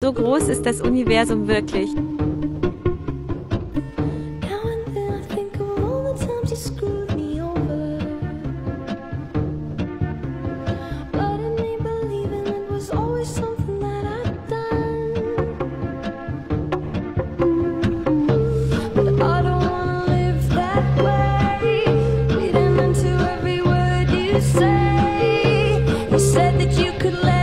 So groß ist das Universum wirklich. You said that you could let